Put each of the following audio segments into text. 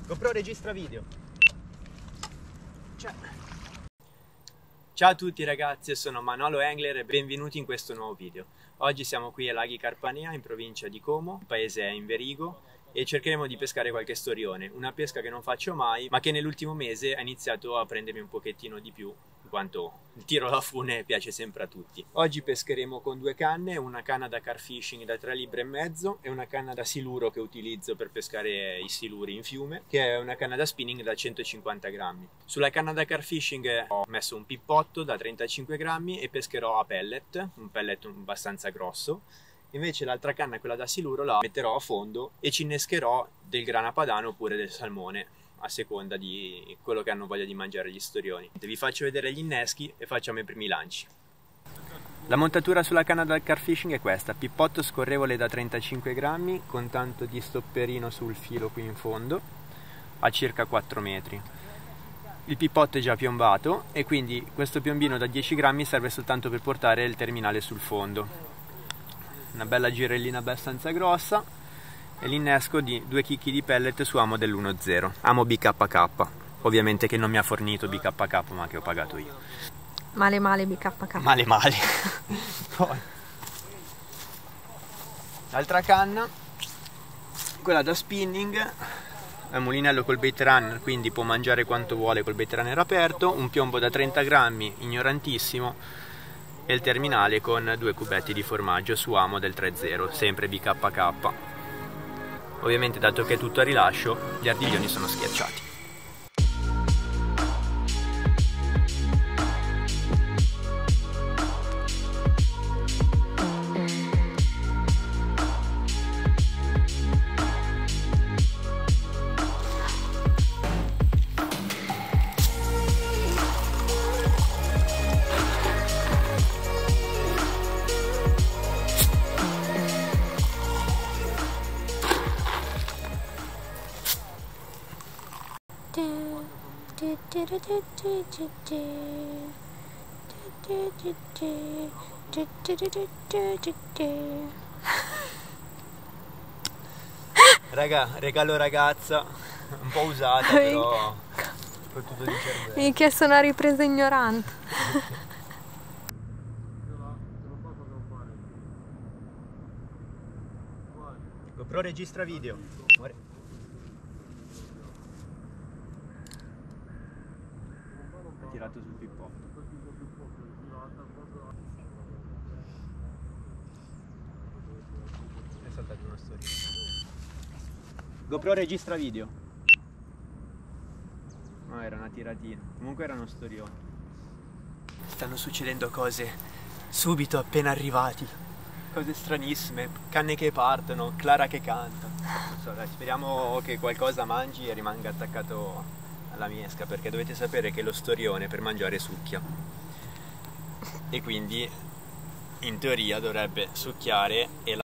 GoPro registra video. Ciao a tutti ragazzi, sono Manolo Engler e benvenuti in questo nuovo video. Oggi siamo qui a Laghi Carpanea in provincia di Como, il paese è Inverigo, e cercheremo di pescare qualche storione, una pesca che non faccio mai ma che nell'ultimo mese ha iniziato a prendermi un pochettino di più, in quanto il tiro alla fune piace sempre a tutti. Oggi pescheremo con due canne, una canna da car fishing da 3,5 libbre e una canna da siluro che utilizzo per pescare i siluri in fiume, che è una canna da spinning da 150 grammi. Sulla canna da car fishing ho messo un pippotto da 35 grammi e pescherò a pellet, un pellet abbastanza grosso. Invece l'altra canna, quella da siluro, la metterò a fondo e ci innescherò del grana padano oppure del salmone, a seconda di quello che hanno voglia di mangiare gli storioni. Vi faccio vedere gli inneschi e facciamo i primi lanci. La montatura sulla canna da car fishing è questa: pippotto scorrevole da 35 grammi con tanto di stopperino sul filo qui in fondo a circa 4 metri. Il pippotto è già piombato e quindi questo piombino da 10 grammi serve soltanto per portare il terminale sul fondo. Una bella girellina abbastanza grossa e l'innesco di 2 chicchi di pellet su amo dell'1.0, amo BKK, ovviamente che non mi ha fornito BKK ma che ho pagato io. Male BKK. Male. Poi l'altra canna, quella da spinning, è un mulinello col bait run, quindi può mangiare quanto vuole col bait runner aperto, un piombo da 30 grammi, ignorantissimo, e il terminale con 2 cubetti di formaggio su amo del 3.0, sempre BKK. Ovviamente, dato che è tutto a rilascio, gli artiglioni sono schiacciati. Raga, regalo ragazza, un po' usata però soprattutto di cervello. Mi hai chiesto una ripresa ignorante. GoPro registra video. Ha tirato sul pippotto. È saltato una storia. GoPro registra video. No, era una tiratina. Comunque era uno storione. Stanno succedendo cose subito appena arrivati. Cose stranissime, canne che partono, Clara che canta. Non so, dai, speriamo che qualcosa mangi e rimanga attaccato alla miesca, perché dovete sapere che lo storione per mangiare succhia. E quindi in teoria dovrebbe succhiare e la...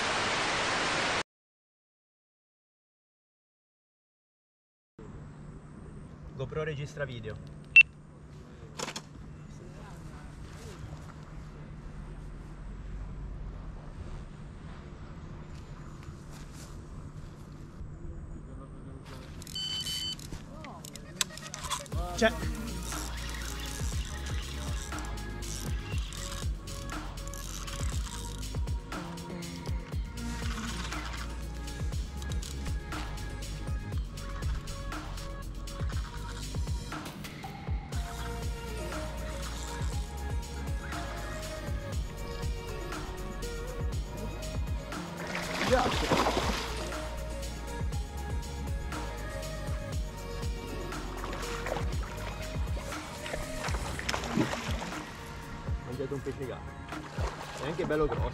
GoPro registra video. C'è. Grazie. Mangiato un pesce gatto, è anche bello grosso,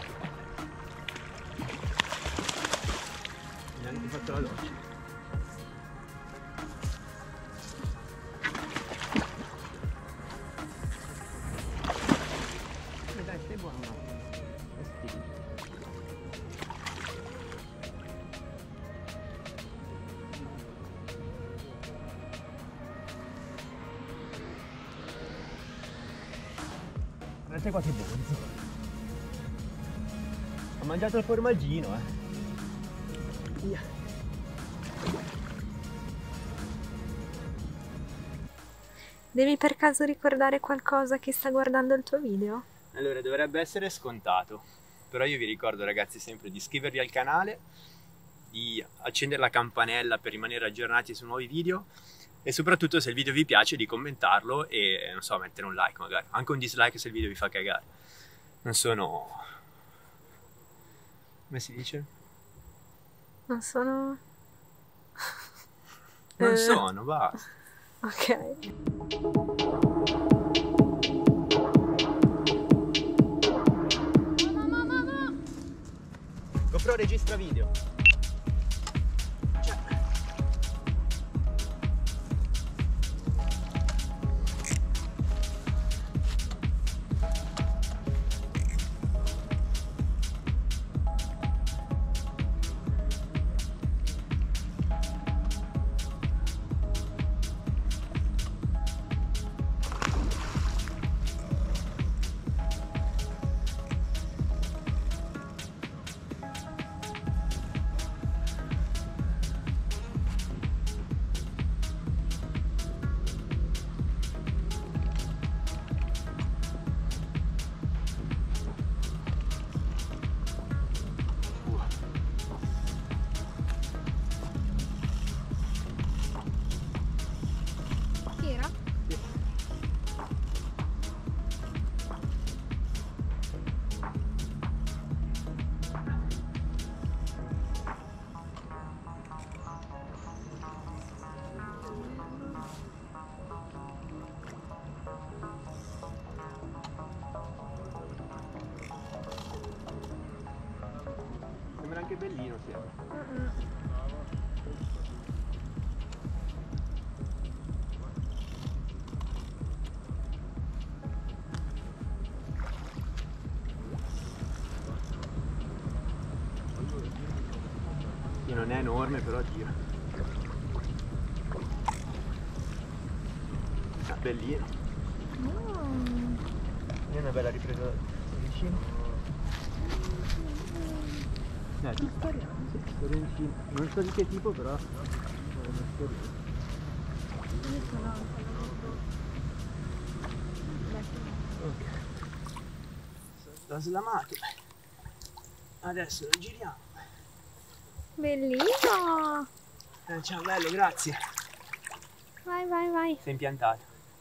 neanche fatto la doccia. Dai, stai buono, è stile. Guardate qua che bonzo. Ho mangiato il formaggino, Via. Devi per caso ricordare qualcosa a chi sta guardando il tuo video? Allora, dovrebbe essere scontato, però io vi ricordo ragazzi sempre di iscrivervi al canale, di accendere la campanella per rimanere aggiornati su nuovi video e soprattutto se il video vi piace di commentarlo e non so, mettere un like magari, anche un dislike se il video vi fa cagare. Non sono... come si dice? Non sono... Non sono, basta. Ok. GoPro registra video. Sembra anche bellino, sì. Sì, non è enorme, però gira. Ah, bellino. È una bella ripresa da vicino. Sì, storioncino. Non so di che tipo, però è una storia. Ok. L'ho slamato. Adesso lo giriamo. Bellino! Ciao bello, grazie. Vai, vai, vai. Sei impiantato.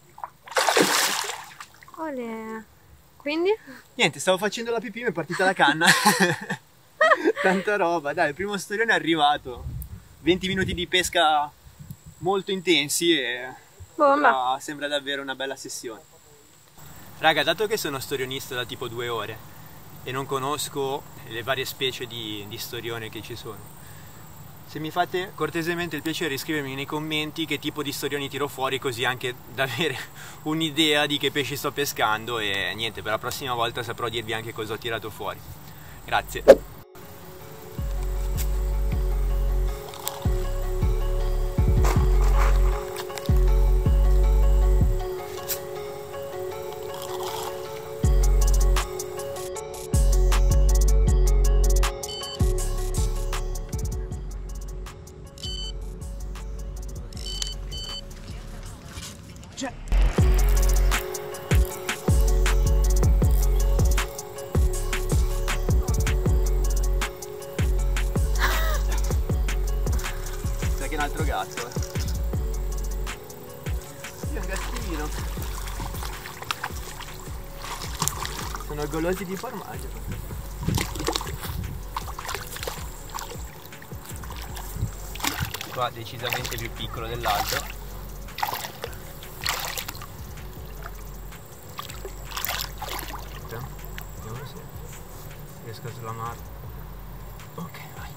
Olè. Quindi? Niente, stavo facendo la pipì, mi è partita la canna. Tanta roba, dai, il primo storione è arrivato. 20 minuti di pesca molto intensi e Bomba. sembra davvero una bella sessione. Raga, dato che sono storionista da tipo 2 ore e non conosco le varie specie di storione che ci sono, se mi fate cortesemente il piacere di scrivermi nei commenti che tipo di storioni tiro fuori, così anche da avere un'idea di che pesci sto pescando e niente, per la prossima volta saprò dirvi anche cosa ho tirato fuori. Grazie. Sai che è un altro gatto, Sì, è un gattino. Sono golosi di formaggio. Qua decisamente più piccolo dell'altro. Vediamo se riesco a slamarlo. Ok, vai.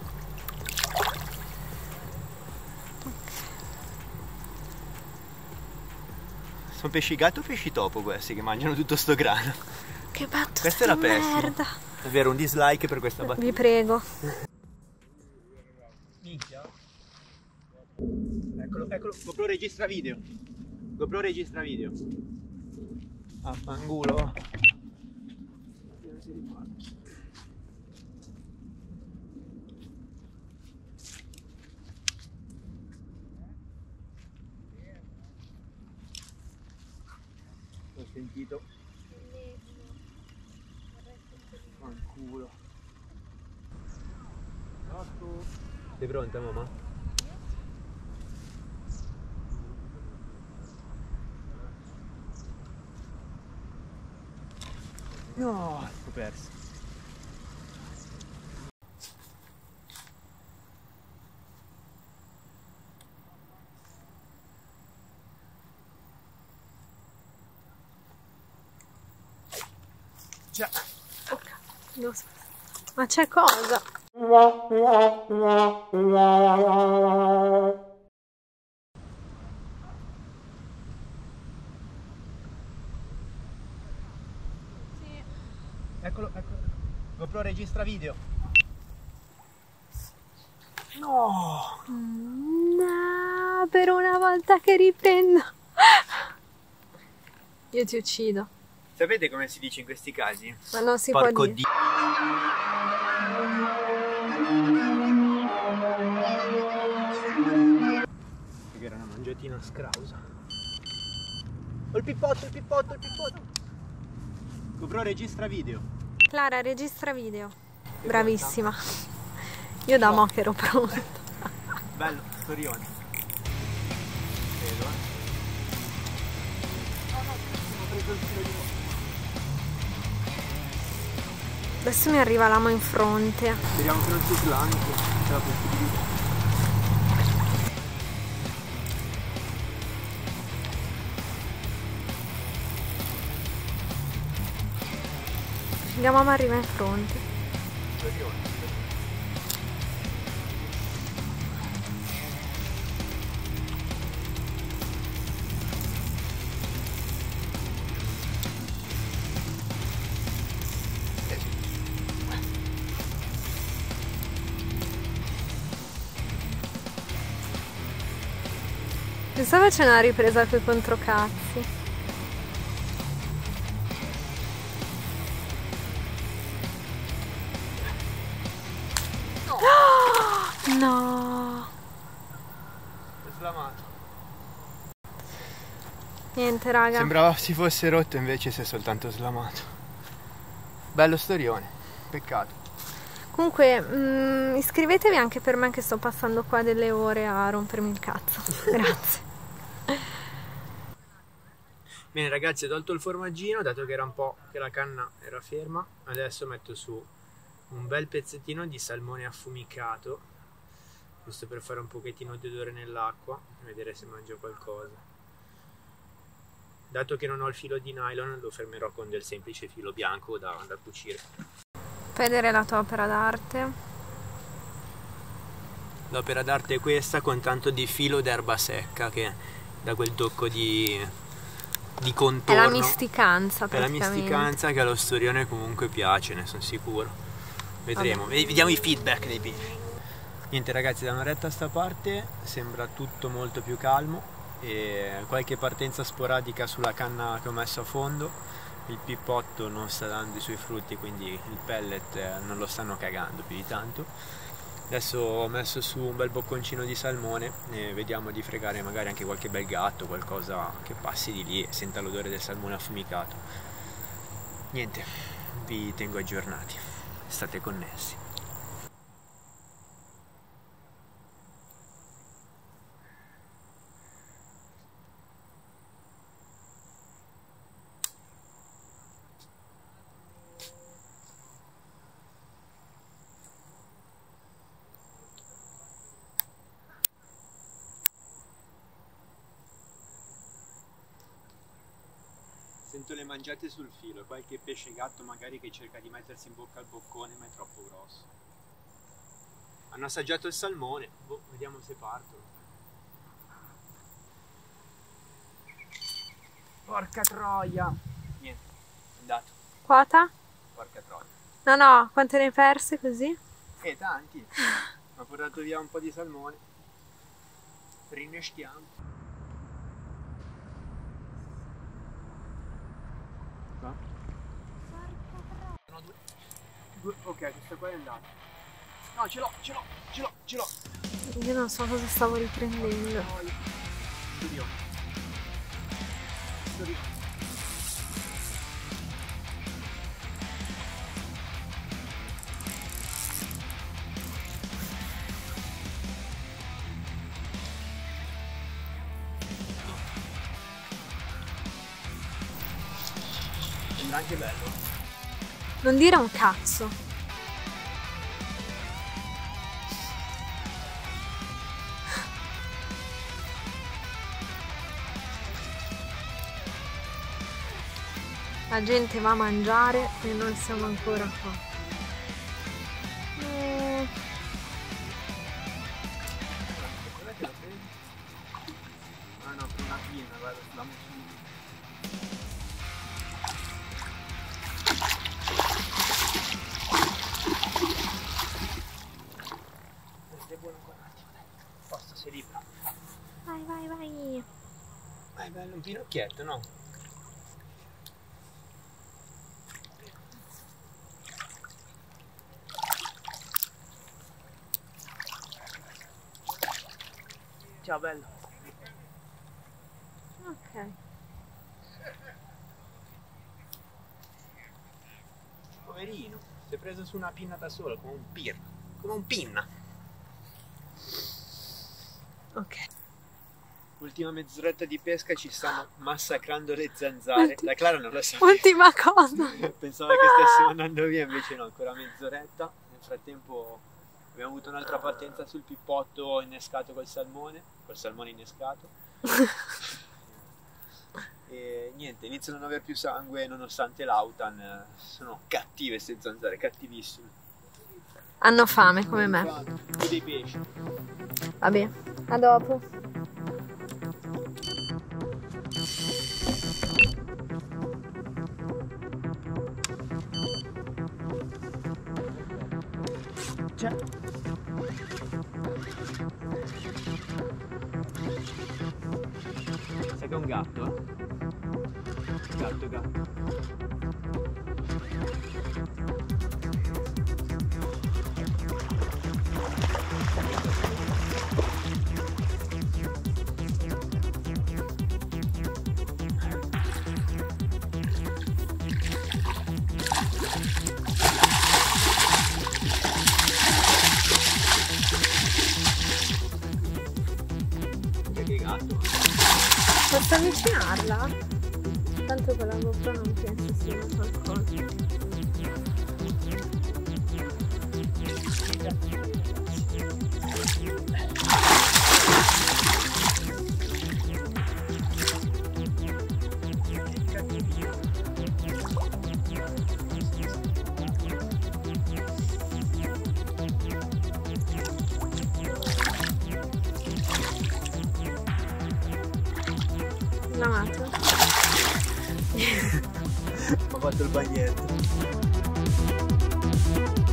Sono pesci gatto o pesci topo questi che mangiano tutto sto grano? Che battuta Questa era di pessima. merda. Davvero un dislike per questa battuta. Vi prego. Minchia. Eccolo, eccolo. GoPro registra video. GoPro registra video. Affangulo. Non si ricorda. Sentito? Fanculo. Sei pronta, mamma? No, ho perso. Già. Ma c'è cosa? Eccolo, eccolo. GoPro registra video. No! No, per una volta che riprendo. Io ti uccido. Sapete come si dice in questi casi? Ma non si Porco può dire. Dio. Che era una mangiatina scrausa. Oh, il pippotto, il pippotto, il pippotto. GoPro registra video. Clara, registra video. Bravissima. Io da mo' che ero pronta. Bello, storione. Vedo, ho preso il filo di nuovo. Adesso mi arriva l'amo in fronte. Speriamo che non si slanci, c'è la possibilità. La mamma arriva in fronte. Pensavo c'è una ripresa coi controcazzi. No! È slamato. Niente, raga. Sembrava si fosse rotto, invece si è soltanto slamato. Bello storione, peccato. Comunque, iscrivetevi anche per me che sto passando qua delle ore a rompermi il cazzo. Grazie. Bene ragazzi, ho tolto il formaggino, dato che era un po' che la canna era ferma. Adesso metto su un bel pezzettino di salmone affumicato, giusto per fare un pochettino di odore nell'acqua e vedere se mangio qualcosa. Dato che non ho il filo di nylon, lo fermerò con del semplice filo bianco da cucire. Fai vedere la tua opera d'arte. L'opera d'arte è questa, con tanto di filo d'erba secca che dà quel tocco di contorno. È la misticanza, È la praticamente. misticanza che allo storione comunque piace, ne sono sicuro. Vedremo, vediamo i feedback dei pesci. Niente ragazzi, da un'oretta a sta parte sembra tutto molto più calmo e qualche partenza sporadica sulla canna che ho messo a fondo. Il pippotto non sta dando i suoi frutti, quindi il pellet non lo stanno cagando più di tanto. Adesso ho messo su un bel bocconcino di salmone e vediamo di fregare magari anche qualche bel gatto, qualcosa che passi di lì e senta l'odore del salmone affumicato. Niente, vi tengo aggiornati, state connessi. Sento le mangiate sul filo, qualche pesce gatto magari che cerca di mettersi in bocca al boccone ma è troppo grosso. Hanno assaggiato il salmone, boh, vediamo se partono. Porca troia! Niente, è andato. Quota? Porca troia. No, no, quante ne hai perse così? Tanti. Mi ha portato via un po' di salmone. Rinnestiamo. Sono due. Ok, questo qua è andato. No, ce l'ho. Io non so cosa stavo riprendendo. Studio. Sembra anche bello. Non dire un cazzo. La gente va a mangiare e noi siamo ancora qua. Ah no, per una pinna, guarda, sulla muscina. È buono ancora un attimo, dai. Posto si libera. Vai, vai, vai. È bello un pinocchietto, no? Ciao bello. Ok. Poverino, si è preso su una pinna da solo, come un pirla, come un pinna. Ok. Ultima mezz'oretta di pesca, ci stanno massacrando le zanzare. La Clara non lo sa. Ultima cosa. Pensava che stessimo andando via, invece no, ancora mezz'oretta. Nel frattempo abbiamo avuto un'altra partenza sul pippotto innescato col salmone innescato. E niente, iniziano a non aver più sangue nonostante l'autan. Sono cattive queste zanzare, cattivissime. Hanno fame come me. Più dei pesci. Vabbè, a dopo. C'è. Sai che è un gatto, eh? Gatto. Che gatto. Posso avvicinarla? Tanto con la GoPro non penso sia qualcosa. Lavato? Ho fatto il bagnetto.